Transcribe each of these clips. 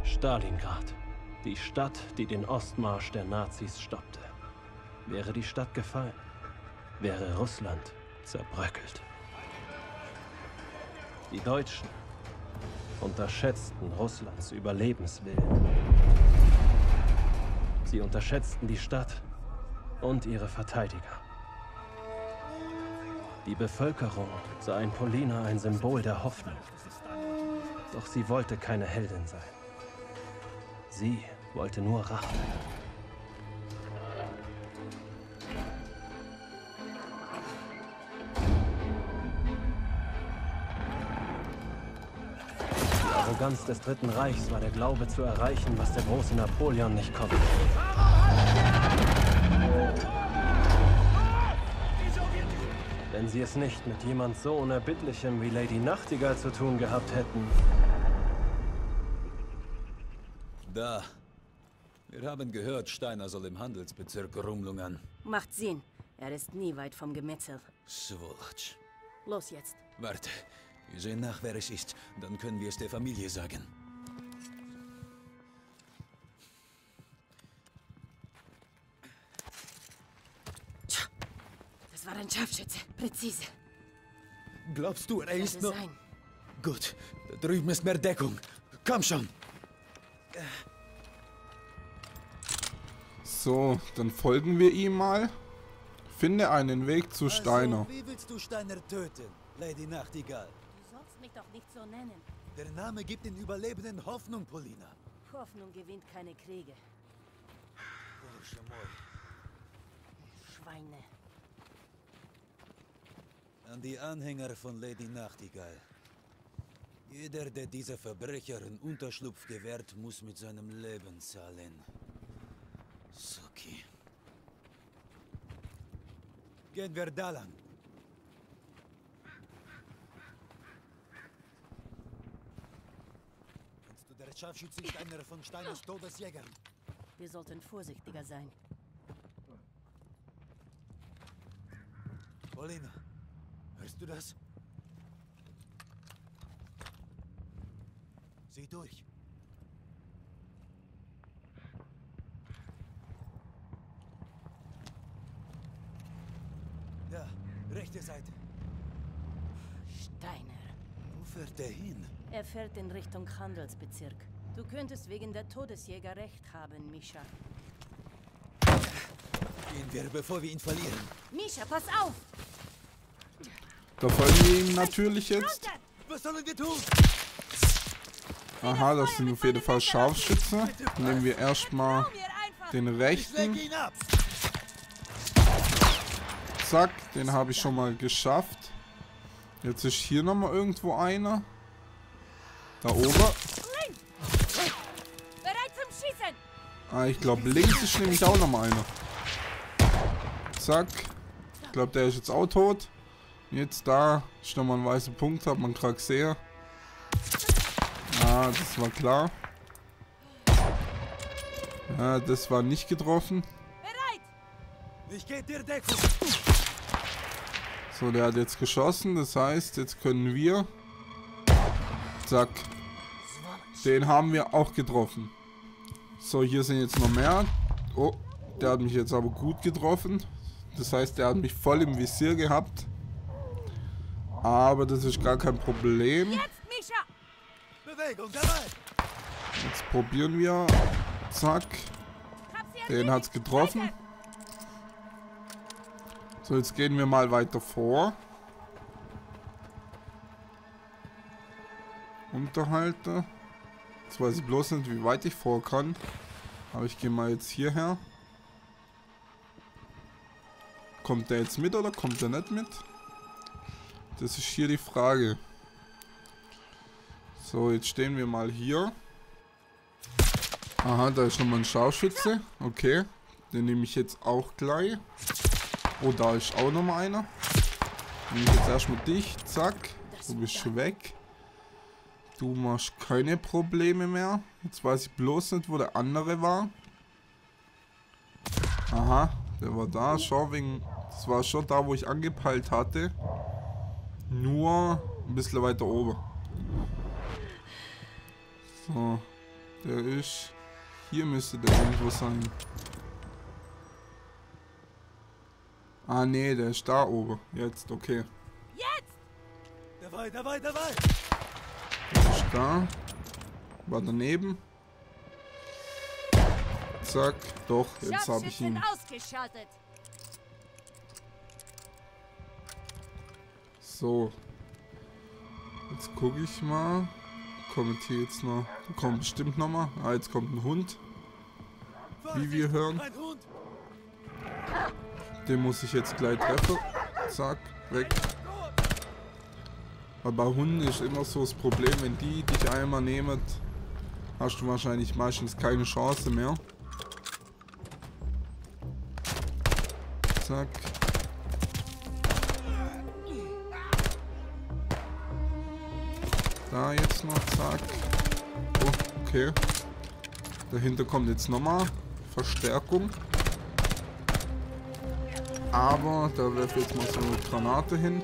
Stalingrad. Die Stadt, die den Ostmarsch der Nazis stoppte. Wäre die Stadt gefallen, wäre Russland zerbröckelt. Die Deutschen unterschätzten Russlands Überlebenswillen. Sie unterschätzten die Stadt und ihre Verteidiger. Die Bevölkerung sah in Polina ein Symbol der Hoffnung. Doch sie wollte keine Heldin sein. Sie wollte nur Rache. Die Arroganz des Dritten Reichs war der Glaube zu erreichen, was der große Napoleon nicht konnte. Wenn sie es nicht mit jemand so Unerbittlichem wie Lady Nachtigall zu tun gehabt hätten. Da. Wir haben gehört, Steiner soll im Handelsbezirk rumlungern. Macht Sinn. Er ist nie weit vom Gemetzel. Swolch. Los jetzt. Warte. Wir sehen nach, wer es ist. Dann können wir es der Familie sagen. Das war ein Scharfschütze. Präzise. Glaubst du, er ist noch... Sein. Gut. Da drüben ist mehr Deckung. Komm schon. So, dann folgen wir ihm mal. Finde einen Weg zu Steiner. Also, wie willst du Steiner töten, Lady Nachtigall? Du sollst mich doch nicht so nennen. Der Name gibt den Überlebenden Hoffnung, Polina. Hoffnung gewinnt keine Kriege. Schweine. An die Anhänger von Lady Nachtigall. Jeder, der dieser Verbrecherin Unterschlupf gewährt, muss mit seinem Leben zahlen. Suki. Gehen wir da lang. Kennst du, der Scharfschütze ist einer von Steiners Todesjägern. Wir sollten vorsichtiger sein. Polina, hörst du das? Sieh durch. Da, rechte Seite. Steiner. Wo fährt der hin? Er fährt in Richtung Handelsbezirk. Du könntest wegen der Todesjäger recht haben, Mischa. Gehen wir, bevor wir ihn verlieren. Mischa, pass auf! Da folgen wir ihm natürlich jetzt. Was sollen wir tun? Aha, das sind auf jeden Fall Scharfschütze. Nehmen wir erstmal den rechten. Leg ihn ab! Zack, den habe ich schon mal geschafft. Jetzt ist hier nochmal irgendwo einer. Da oben. Bereit zum Schießen! Ah, ich glaube links ist nämlich auch nochmal einer. Zack. Ich glaube, der ist jetzt auch tot. Jetzt da ist nochmal ein weißer Punkt, hat man gerade gesehen. Ah, das war klar. Ja, das war nicht getroffen. Bereit! Ich gebe dir Deckung. So, der hat jetzt geschossen. Das heißt, jetzt können wir... Zack. Den haben wir auch getroffen. So, hier sind jetzt noch mehr. Oh, der hat mich jetzt aber gut getroffen. Das heißt, der hat mich voll im Visier gehabt. Aber das ist gar kein Problem. Jetzt, Mischa! Bewegung, dabei! Jetzt probieren wir. Zack. Den hat's getroffen. So, jetzt gehen wir mal weiter vor. Unterhalte. Jetzt weiß ich bloß nicht, wie weit ich vor kann. Aber ich gehe mal jetzt hierher. Kommt der jetzt mit oder kommt der nicht mit? Das ist hier die Frage. So, jetzt stehen wir mal hier. Aha, da ist nochmal ein Scharfschütze. Okay, den nehme ich jetzt auch gleich. Oh, da ist auch nochmal einer. Nehme ich jetzt erstmal dich. Zack, du bist weg. Du machst keine Probleme mehr. Jetzt weiß ich bloß nicht, wo der andere war. Aha, der war da. Schau, wegen... Das war schon da, wo ich angepeilt hatte. Nur ein bisschen weiter oben. So. Der ist... Hier müsste der irgendwo sein. Ah, nee, der ist da oben. Jetzt, okay. Dabei, dabei, dabei! Der ist da. War daneben. Zack. Doch, jetzt habe ich ihn. Ausgeschaltet. So. Jetzt gucke ich mal. Kommt hier jetzt noch. Kommt bestimmt noch mal. Ah, jetzt kommt ein Hund. Wie wir hören. Ein Hund! Den muss ich jetzt gleich treffen. Zack, weg. Aber bei Hunden ist immer so das Problem, wenn die dich einmal nehmen, hast du wahrscheinlich meistens keine Chance mehr. Zack. Da jetzt noch, zack. Oh, okay. Dahinter kommt jetzt nochmal Verstärkung. Aber da werfe ich jetzt mal so eine Granate hin.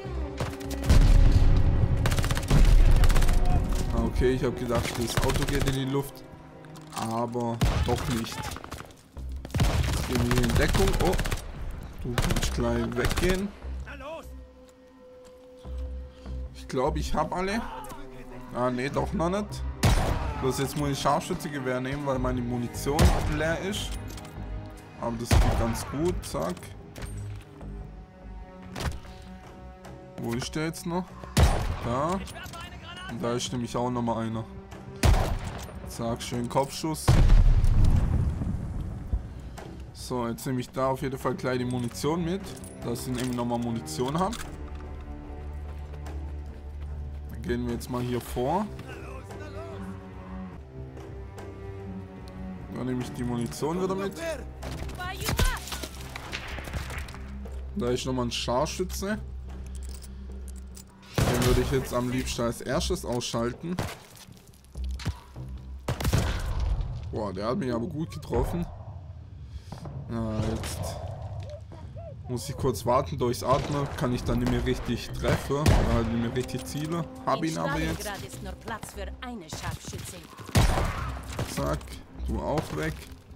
Okay, ich habe gedacht, das Auto geht in die Luft. Aber doch nicht. Jetzt gehen wir hier in Deckung. Oh, du kannst gleich weggehen. Ich glaube, ich habe alle. Ah, nee, doch noch nicht. Bloß jetzt muss ich Scharfschützengewehr nehmen, weil meine Munition leer ist. Aber das geht ganz gut. Zack. Wo ist der jetzt noch? Da. Und da ist nämlich auch noch mal einer. Zack, schön Kopfschuss. So, jetzt nehme ich da auf jeden Fall gleich die Munition mit, dass ich nämlich noch mal Munition habe. Dann gehen wir jetzt mal hier vor. Dann nehme ich die Munition wieder mit. Da ist nochmal ein Scharfschütze. Den würde ich jetzt am liebsten als erstes ausschalten. Boah, der hat mich aber gut getroffen. Jetzt muss ich kurz warten. Durchs Atmen kann ich dann nicht mehr richtig treffen. Oder halt nicht mehr richtig zielen. Hab ihn aber jetzt. Ist nur Platz für eine Scharfschützin. Zack, du auch weg.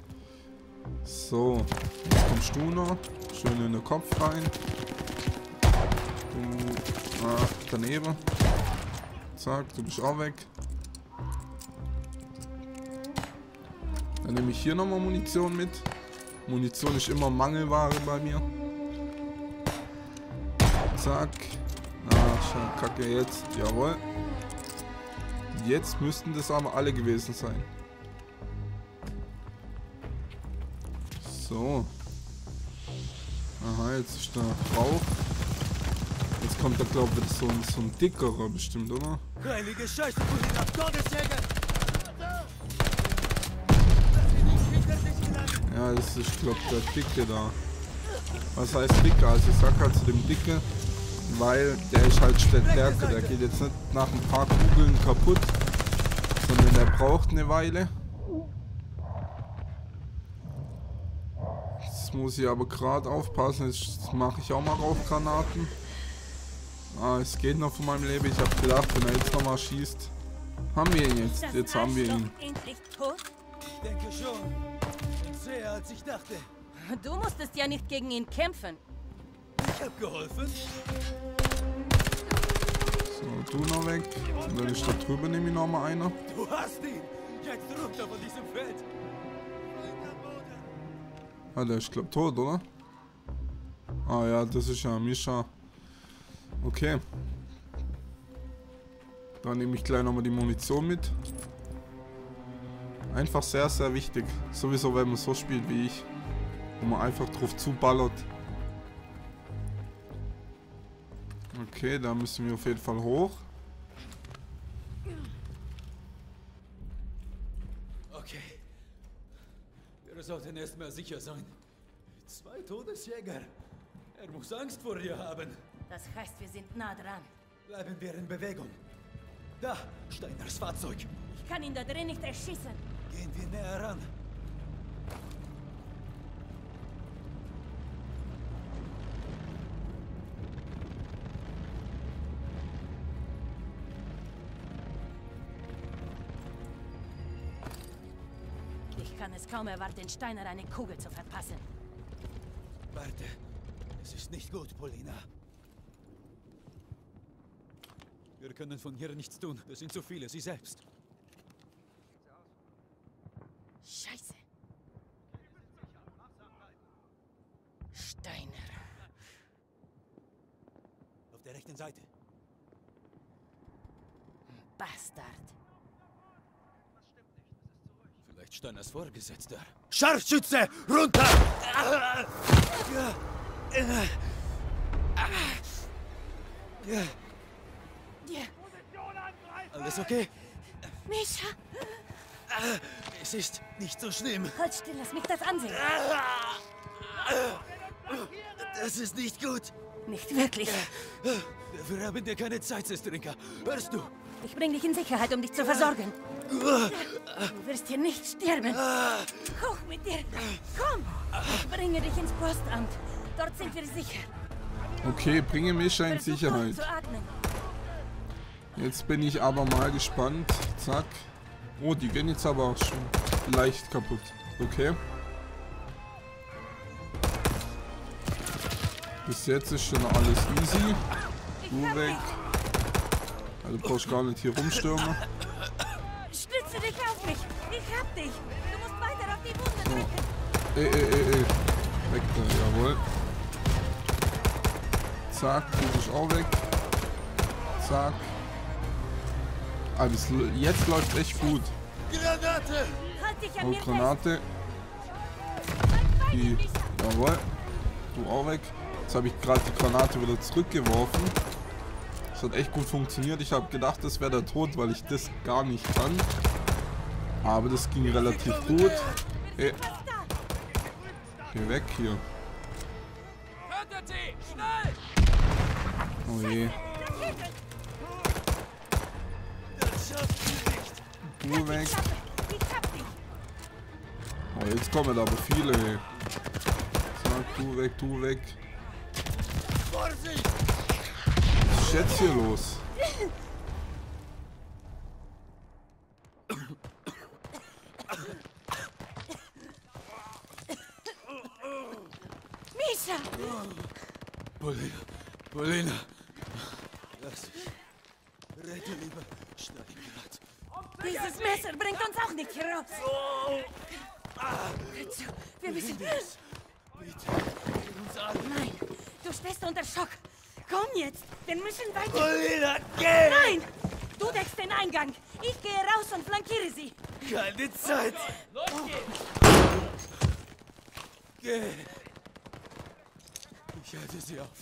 So, jetzt kommst du noch. Schön in den Kopf rein. Du, daneben. Zack, du bist auch weg. Dann nehme ich hier nochmal Munition mit. Munition ist immer Mangelware bei mir. Zack. Schon kacke jetzt. Jawohl. Jetzt müssten das aber alle gewesen sein. So. Aha, jetzt ist da Rauch. Jetzt kommt da, glaube ich, so ein dickerer bestimmt, oder? Heilige Scheiße, Polina, Todesjäger! Ja, das ist, glaube ich, der Dicke da. Was heißt Dicke? Also ich sag halt zu dem Dicke, weil der ist halt stärker. Der geht jetzt nicht nach ein paar Kugeln kaputt, sondern der braucht eine Weile. Jetzt muss ich aber gerade aufpassen, jetzt mache ich auch mal Rauchgranaten. Ah, es geht noch von meinem Leben. Ich habe gedacht, wenn er jetzt nochmal schießt, haben wir ihn jetzt. Jetzt haben wir ihn. Endlich tot? Ich denke schon. Und sehr, als ich dachte. Du musstest ja nicht gegen ihn kämpfen. Ich hab geholfen. So, du noch weg. Und dann ist da drüben nämlich noch mal einer. Du hast ihn. Jetzt runter von diesem Feld. Ah, der ist, glaub, tot, oder? Ah ja, das ist ja Mischa. Okay. Dann nehme ich gleich nochmal die Munition mit. Einfach sehr, sehr wichtig. Sowieso, wenn man so spielt wie ich. Wo man einfach drauf zuballert. Okay, da müssen wir auf jeden Fall hoch. Okay. Wir sollten erstmal sicher sein. 2 Todesjäger. Er muss Angst vor dir haben. Das heißt, wir sind nah dran. Bleiben wir in Bewegung. Da, Steiners Fahrzeug. Ich kann ihn da drin nicht erschießen. Gehen wir näher ran. kann es kaum erwarten, den Steiner eine Kugel zu verpassen. Warte. Es ist nicht gut, Polina. Wir können von hier nichts tun. Das sind zu viele, sie selbst. Scheiße. Steiner. Auf der rechten Seite. Bastard. Vielleicht Steiners Vorgesetzter. Scharfschütze! Runter! Ja. Alles okay? Mischa! Es ist nicht so schlimm. Halt still, lass mich das ansehen. Das ist nicht gut. Nicht wirklich. Wir haben dir keine Zeit, Sestrinka. Hörst du? Ich bring dich in Sicherheit, um dich zu versorgen. Du wirst hier nicht sterben. Hoch mit dir. Komm! Ich bringe dich ins Postamt. Dort sind wir sicher. Okay, bringe Mischa in Versuch Sicherheit. zu atmen. Jetzt bin ich aber mal gespannt. Zack. Oh, die gehen jetzt aber auch schon leicht kaputt. Okay. Bis jetzt ist schon alles easy. Du weg. Also du brauchst gar nicht hier rumstürmen. Stütze dich auf mich. Ich hab dich. Du musst weiter auf die Wunde So. drücken. Weg da, jawohl. Zack, du bist auch weg. Zack. Also jetzt läuft echt gut. Granate! Halt dich an Oh, mir Granate. Die, jawohl. Du auch weg. Jetzt habe ich gerade die Granate wieder zurückgeworfen. Das hat echt gut funktioniert. Ich habe gedacht, das wäre der Tod, weil ich das gar nicht kann. Aber das ging relativ gut. Hey. Geh weg hier. Oh je. Du weg. Ich hab dich. Oh, jetzt kommen aber viele. Hey. Sag, du weg, du weg. Vorsicht! Was ist jetzt hier los? Mischa! Polina. Lass dich. Rette lieber Steingrad. Dieses Messer bringt uns auch nicht hier raus. Hör zu, wir müssen... Bitte, uns alle. Nein, du stehst unter Schock. Komm jetzt, wir müssen weiter... Polina, geh! Nein! Du deckst den Eingang. Ich gehe raus und flankiere sie. Keine Zeit! Los geht's! Geh! Ich halte sie auf.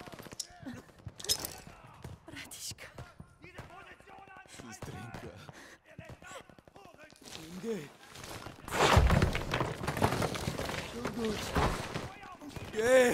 Bratischka. Sestrinka. Geh! So gut. Geh!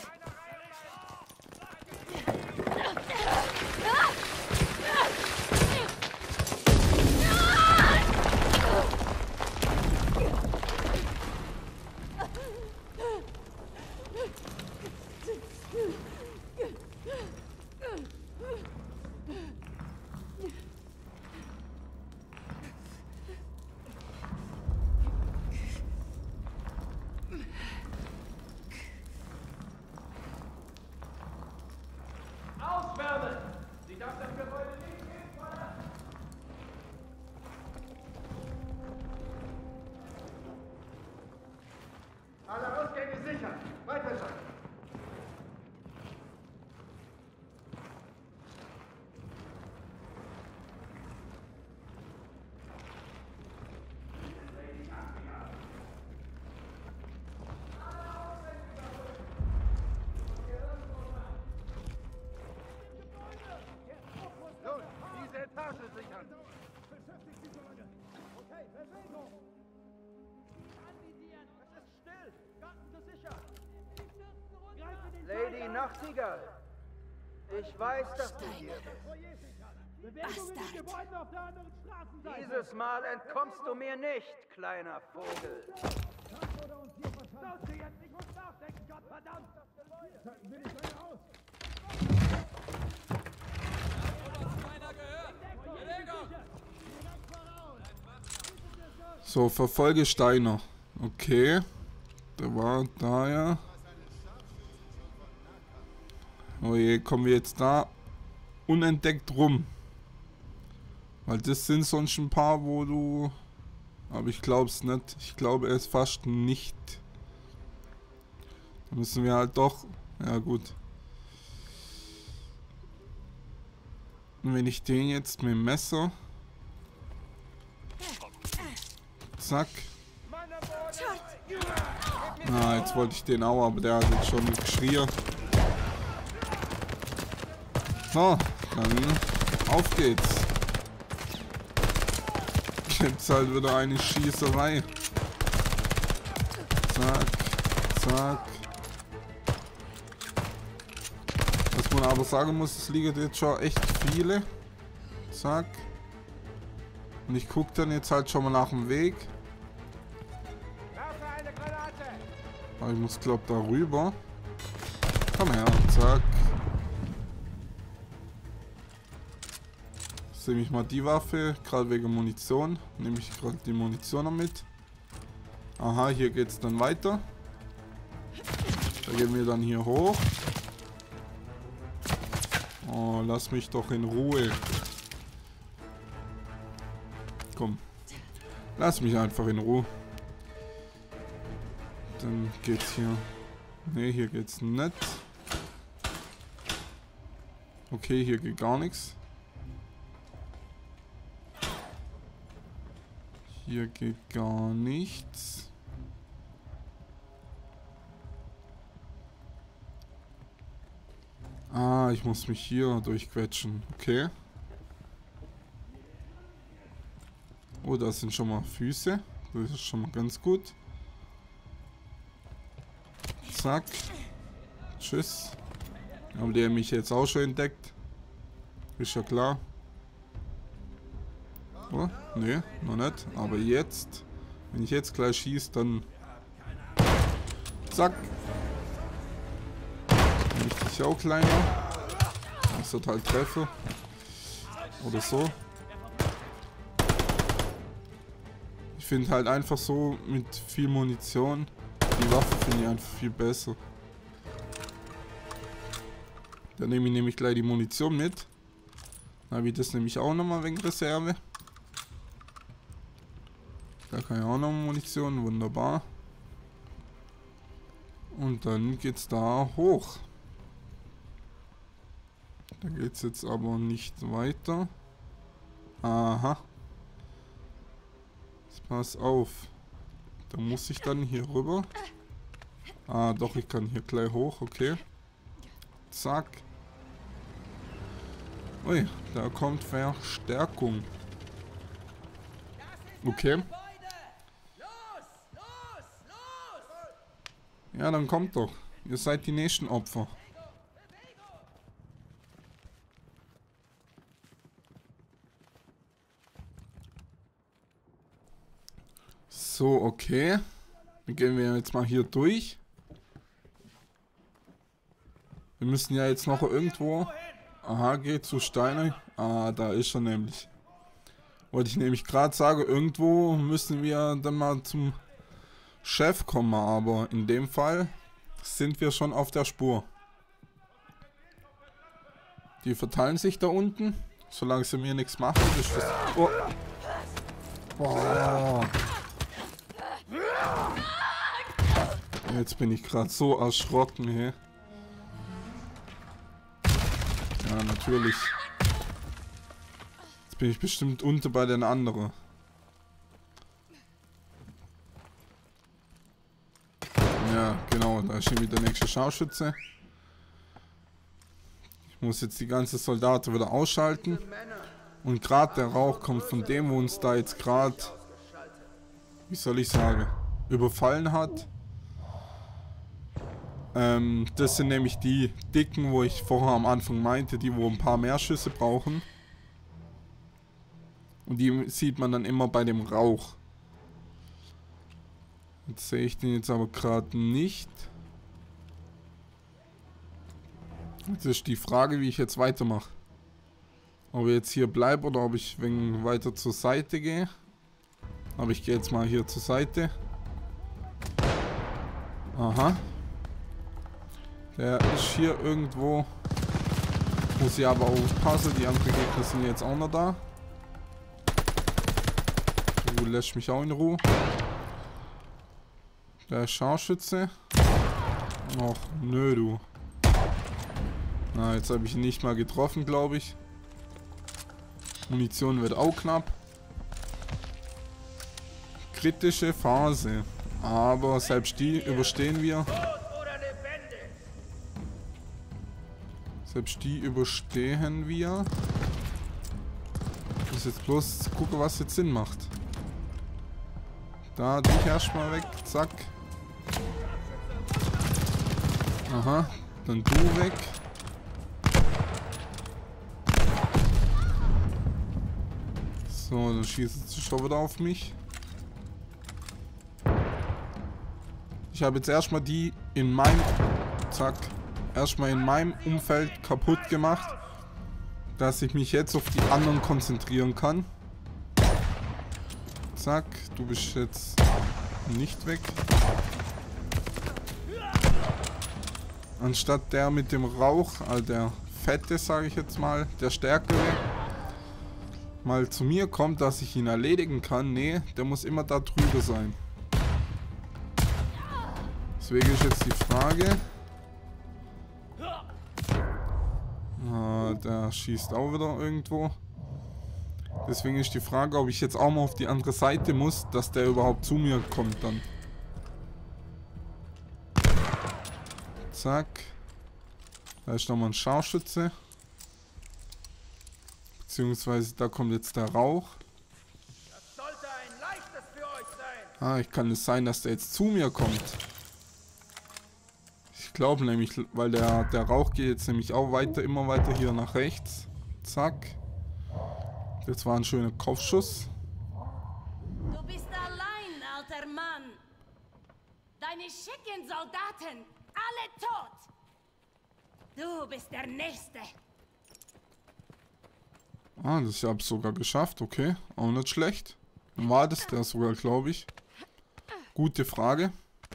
Auswärmen! Sie darf das Gebäude nicht verlassen! Alle Ausgänge sichern. Weiter schon. Los, diese Etage sichern. Beschäftigt Sie so lange. Okay, Bewegung. Anvisieren. Es ist still. Garten gesichert. Lady Nachtigall. Ich weiß, dass du hier bist. Bastard. Dieses Mal entkommst du mir nicht, kleiner Vogel. So, verfolge Steiner. Okay. Der war da, ja. Oh je, kommen wir jetzt da unentdeckt rum. Weil das sind sonst ein paar, wo du... Aber ich glaube es nicht. Ich glaube es fast nicht. Da müssen wir halt doch... Ja gut. Und wenn ich den jetzt mit dem Messer... Zack. Ah, jetzt wollte ich den auch, aber der hat jetzt schon geschrien. So, dann auf geht's. Jetzt halt wieder eine Schießerei. Zack, zack. Was man aber sagen muss, es liegen jetzt schon echt viele. Zack. Und ich gucke dann jetzt halt schon mal nach dem Weg. Aber ich muss, glaub, da rüber. Komm her, zack. Jetzt nehme ich mal die Waffe, gerade wegen Munition. Nehme ich gerade die Munition noch mit. Aha, hier geht es dann weiter. Da gehen wir dann hier hoch. Oh, lass mich doch in Ruhe. Komm. Lass mich einfach in Ruhe. Dann geht's hier. Ne, hier geht's nicht. Okay, hier geht gar nichts. Hier geht gar nichts. Ah, ich muss mich hier durchquetschen. Okay. Oh, da sind schon mal Füße. Das ist schon mal ganz gut. Zack. Tschüss. Aber der hat mich jetzt auch schon entdeckt. Ist ja klar. Oh, nee, noch nicht. Aber jetzt, wenn ich jetzt gleich schieße, dann... Zack. Wenn ich dich auch kleiner. Das wird halt treffe. Oder so. Ich finde halt einfach so mit viel Munition, die Waffe finde ich einfach viel besser. Dann nehme ich nämlich gleich die Munition mit. Da habe ich das nämlich auch nochmal wegen Reserve. Da kann ich auch noch Munition, wunderbar. Und dann geht's da hoch. Da geht's jetzt aber nicht weiter. Aha. Pass auf. Da muss ich dann hier rüber. Ah, doch, ich kann hier gleich hoch, okay. Zack. Ui, da kommt Verstärkung. Okay. Ja, dann kommt doch. Ihr seid die nächsten Opfer. So, okay. Dann gehen wir jetzt mal hier durch. Wir müssen ja jetzt noch irgendwo... Aha, geht zu Steiner. Ah, da ist er nämlich. Wollte ich nämlich gerade sagen, irgendwo müssen wir dann mal zum Chef kommen, aber in dem Fall sind wir schon auf der Spur. Die verteilen sich da unten, solange sie mir nichts machen. Ist das... Oh. Oh. Jetzt bin ich gerade so erschrocken hier. Ja, natürlich. Jetzt bin ich bestimmt unter bei den anderen. Ja, genau, da ist schon wieder der nächste Scharfschütze. Ich muss jetzt die ganzen Soldaten wieder ausschalten. Und gerade der Rauch kommt von dem, wo uns da jetzt gerade, wie soll ich sagen, überfallen hat. Das sind nämlich die dicken, wo ich vorher am Anfang meinte, die wo ein paar mehr Schüsse brauchen. Und die sieht man dann immer bei dem Rauch. Jetzt sehe ich den jetzt aber gerade nicht. Jetzt ist die Frage, wie ich jetzt weitermache. Ob ich jetzt hier bleibe oder ob ich weiter zur Seite gehe. Aber ich gehe jetzt mal hier zur Seite. Aha. Der ist hier irgendwo. Muss ich aber aufpassen. Die anderen Gegner sind jetzt auch noch da. Du lässt mich auch in Ruhe. Der ist Scharfschütze. Och, nö, du. Na, jetzt habe ich ihn nicht mal getroffen, glaube ich. Munition wird auch knapp. Kritische Phase. Aber selbst die überstehen wir. Selbst die überstehen wir. Ich muss jetzt bloß gucken, was jetzt Sinn macht. Da, dich erstmal weg. Zack. Aha. Dann du weg. So, dann schießt sie schon wieder auf mich. Ich habe jetzt erstmal die in meinem... Zack. Erstmal in meinem Umfeld kaputt gemacht. Dass ich mich jetzt auf die anderen konzentrieren kann. Zack. Du bist jetzt nicht weg. Anstatt der mit dem Rauch, also der Fette, sage ich jetzt mal, der Stärkere, mal zu mir kommt, dass ich ihn erledigen kann. Nee, der muss immer da drüber sein. Deswegen ist jetzt die Frage. Ah, der schießt auch wieder irgendwo. Deswegen ist die Frage, ob ich jetzt auch mal auf die andere Seite muss, dass der überhaupt zu mir kommt dann. Zack. Da ist nochmal ein Scharfschütze. Beziehungsweise da kommt jetzt der Rauch. Das sollte ein leichtes für euch sein. Ah, kann es sein, dass der jetzt zu mir kommt. Ich glaube nämlich, weil der Rauch geht jetzt nämlich auch weiter, immer weiter hier nach rechts. Zack. Das war ein schöner Kopfschuss. Du bist allein, alter Mann. Deine schicken Soldaten, alle tot. Du bist der Nächste. Ah, das habe ich sogar geschafft. Okay, auch nicht schlecht. Dann war das der sogar, glaube ich. Gute Frage.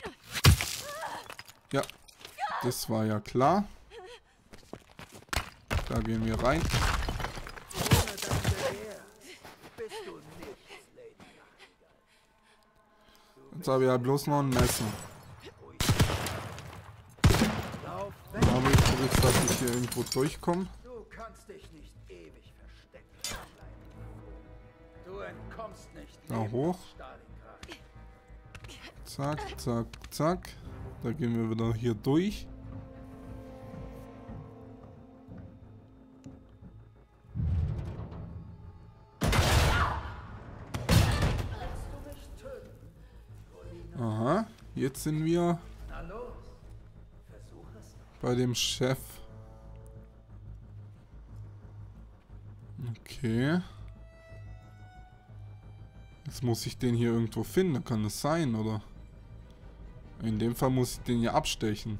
Ja, das war ja klar. Da gehen wir rein. Jetzt habe ich ja bloß noch ein Messer. Da habe ich gewusst, dass ich hier irgendwo durchkomme. Du kannst dich nicht ewig verstecken bleiben. Du entkommst nicht. Da hoch. Stalingrad. Zack, zack, zack. Da gehen wir wieder hier durch. Aha, jetzt sind wir Na los. Versuch es. bei dem Chef. Okay. Jetzt muss ich den hier irgendwo finden. Kann das sein, oder? In dem Fall muss ich den hier abstechen.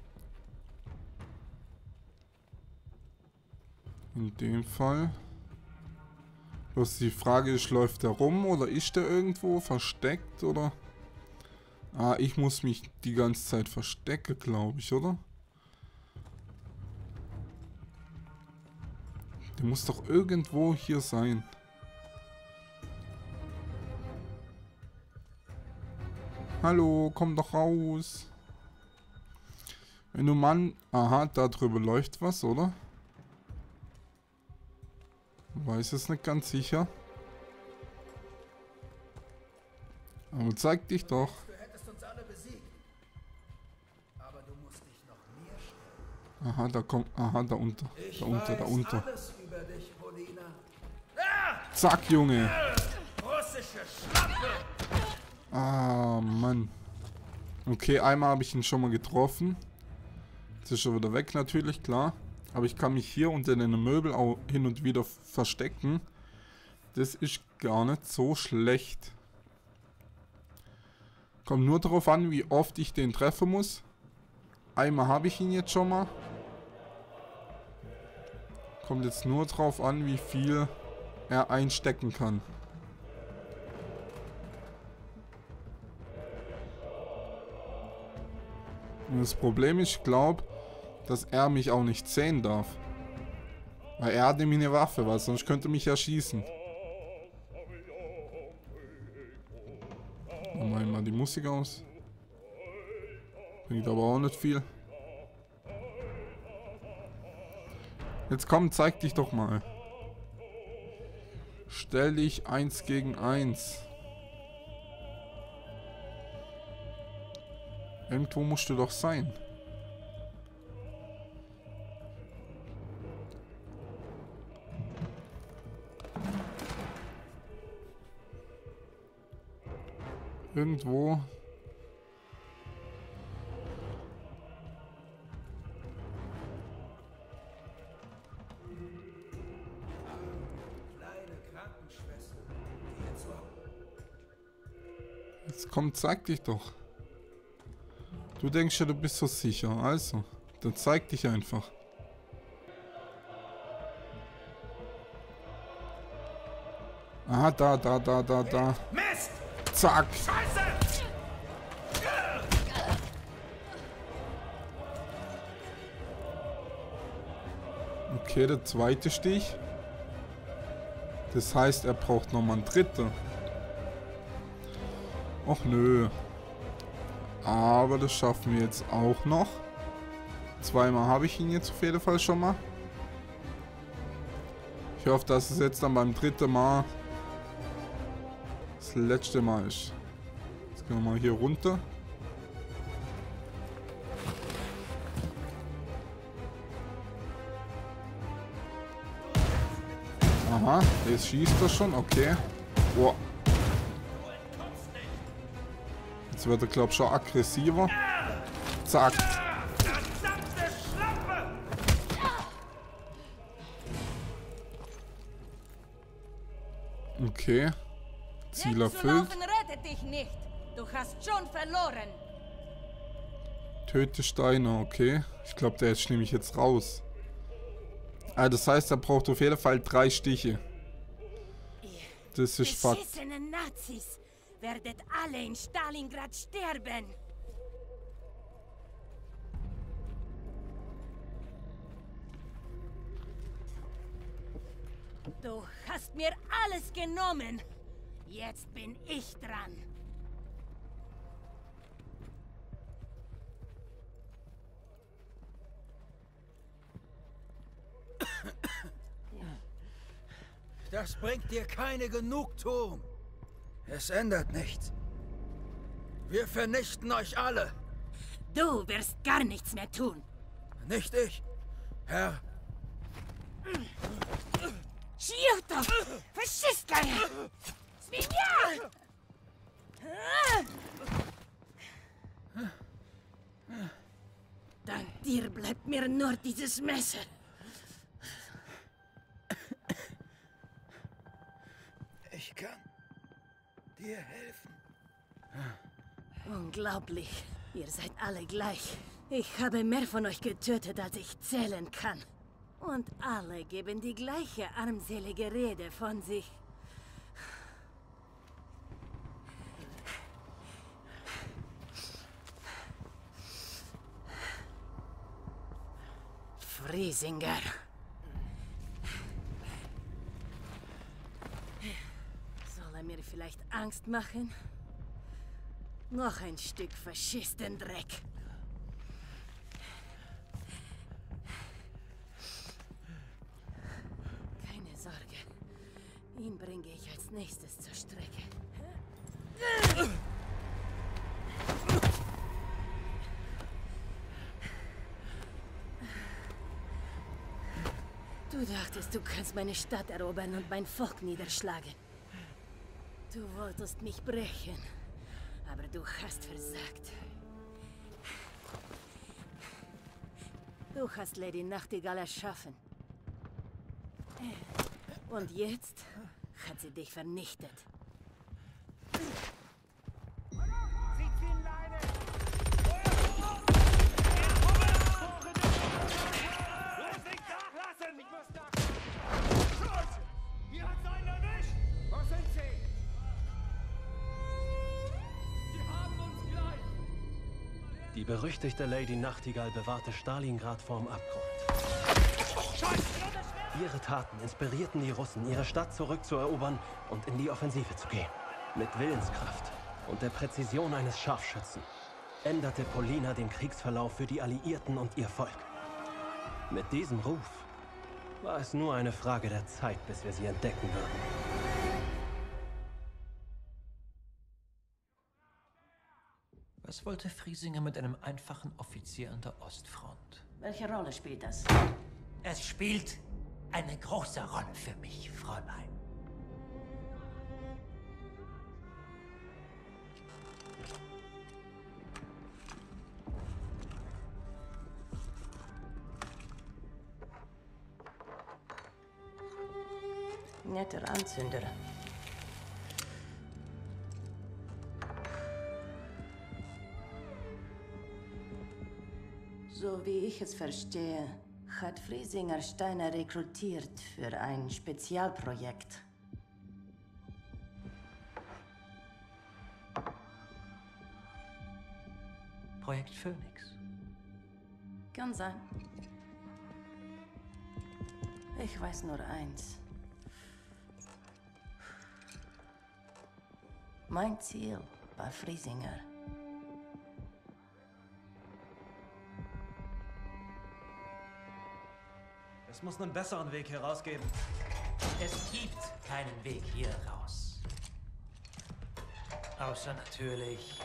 In dem Fall. Bloß die Frage ist, läuft der rum oder ist der irgendwo versteckt, oder? Ah, ich muss mich die ganze Zeit verstecken, glaube ich, oder? Der muss doch irgendwo hier sein. Hallo, komm doch raus. Wenn du Mann... Aha, da drüber läuft was, oder? Weiß es nicht ganz sicher. Aber zeig dich doch. Du hättest uns alle besiegt. Aber du musst dich noch mir stellen. Aha, da kommt... Aha, da unter. Da unter, da unter. Alles über dich, Polina. Zack, Junge. Russische Schlappe. Ah, Mann. Okay, einmal habe ich ihn schon mal getroffen. Jetzt ist er wieder weg, natürlich, klar. Aber ich kann mich hier unter den Möbel auch hin und wieder verstecken. Das ist gar nicht so schlecht. Kommt nur darauf an, wie oft ich den treffen muss. Einmal habe ich ihn jetzt schon mal. Kommt jetzt nur drauf an, wie viel er einstecken kann. Und das Problem ist, ich glaube, dass er mich auch nicht sehen darf. Weil er hat nämlich eine Waffe, weil sonst könnte er mich erschießen. Dann mache ich mal die Musik aus. Bringt aber auch nicht viel. Jetzt komm, zeig dich doch mal. Stell dich 1 gegen 1. Irgendwo musst du doch sein. Irgendwo. Jetzt komm, zeig dich doch. Du denkst ja, du bist so sicher. Also, dann zeig dich einfach. Aha, da. Mist! Zack. Scheiße! Okay, der zweite Stich. Das heißt, er braucht nochmal einen dritten. Och nö. Aber das schaffen wir jetzt auch noch. Zweimal habe ich ihn jetzt auf jeden Fall schon mal. Ich hoffe, dass es jetzt dann beim dritten Mal das letzte Mal ist. Jetzt gehen wir mal hier runter. Aha, jetzt schießt er schon, okay. Boah. Jetzt wird er, glaube ich, schon aggressiver. Zack. Verdammte Schlampe! Okay. Ziel erfüllt. Wegzulaufen rettet dich nicht. Du hast schon verloren. Töte Steiner, okay. Ich glaube, der ist nämlich jetzt raus. Ah, das heißt, er braucht auf jeden Fall 3 Stiche. Das ist Fakt. Beschissene Nazis. Werdet alle in Stalingrad sterben. Du hast mir alles genommen. Jetzt bin ich dran. Das bringt dir keine Genugtuung. Es ändert nichts. Wir vernichten euch alle. Du wirst gar nichts mehr tun. Nicht ich, Herr. Ciuto! Faschistkaya! Svinja! Dank dir bleibt mir nur dieses Messer. Ich kann dir helfen. Unglaublich. Ihr seid alle gleich. Ich habe mehr von euch getötet, als ich zählen kann. Und alle geben die gleiche armselige Rede von sich. Friesinger. Soll er mir vielleicht Angst machen? Noch ein Stück Faschistendreck. Keine Sorge. Ihn bringe ich als nächstes zur Strecke. Du dachtest, du kannst meine Stadt erobern und mein Volk niederschlagen. Du wolltest mich brechen, aber du hast versagt. Du hast Lady Nachtigall erschaffen. Und jetzt hat sie dich vernichtet. Die berüchtigte Lady Nachtigall bewahrte Stalingrad vorm Abgrund. Ihre Taten inspirierten die Russen, ihre Stadt zurückzuerobern und in die Offensive zu gehen. Mit Willenskraft und der Präzision eines Scharfschützen änderte Polina den Kriegsverlauf für die Alliierten und ihr Volk. Mit diesem Ruf war es nur eine Frage der Zeit, bis wir sie entdecken würden. Was wollte Friesinger mit einem einfachen Offizier an der Ostfront? Welche Rolle spielt das? Es spielt eine große Rolle für mich, Fräulein. Netter Anzünder. So wie ich es verstehe, hat Friesinger Steiner rekrutiert für ein Spezialprojekt. Projekt Phoenix. Kann sein. Ich weiß nur eins. Mein Ziel war Friesinger. Es muss einen besseren Weg hier rausgeben. Es gibt keinen Weg hier raus. Außer natürlich,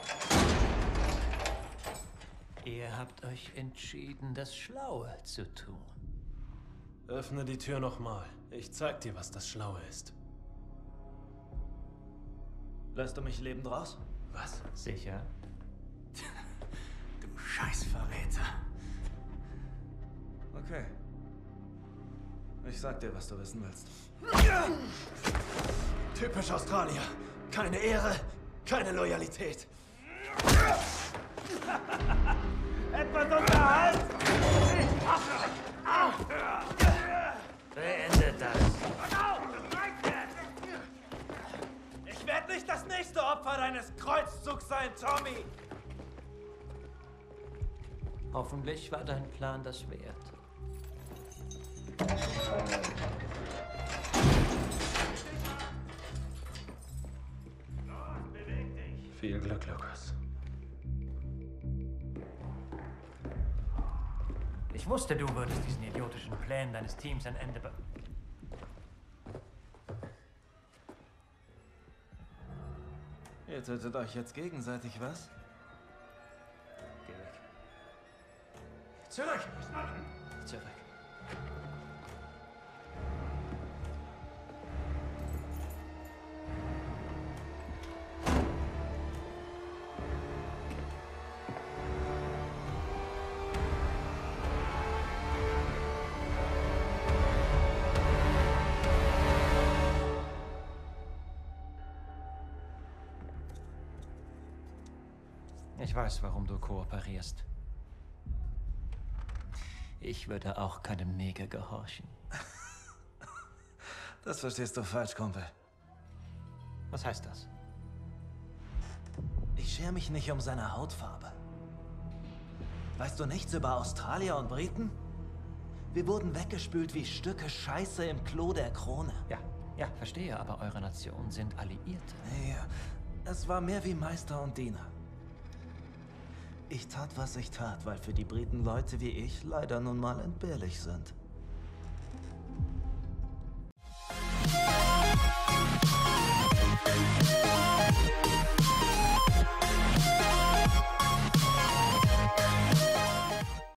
ihr habt euch entschieden, das Schlaue zu tun. Öffne die Tür nochmal. Ich zeig dir, was das Schlaue ist. Lässt du mich lebend raus? Was? Sicher? Du Scheißverräter. Okay. Ich sag dir, was du wissen willst. Typisch Australier. Keine Ehre, keine Loyalität. Etwas Unterhalt! Beendet das. Ich werde nicht das nächste Opfer deines Kreuzzugs sein, Tommy! Hoffentlich war dein Plan das wert. Viel Glück, Lukas. Ich wusste, du würdest diesen idiotischen Plänen deines Teams ein Ende Ihr tötet euch jetzt gegenseitig, was? Geh weg. Zurück! Zurück. Ich weiß, warum du kooperierst. Ich würde auch keinem Neger gehorchen. Das verstehst du falsch, Kumpel. Was heißt das? Ich schere mich nicht um seine Hautfarbe. Weißt du nichts über Australier und Briten? Wir wurden weggespült wie Stücke Scheiße im Klo der Krone. Ja, verstehe, aber eure Nationen sind Alliierte. Ja, es war mehr wie Meister und Diener. Ich tat, was ich tat, weil für die Briten Leute wie ich leider nun mal entbehrlich sind.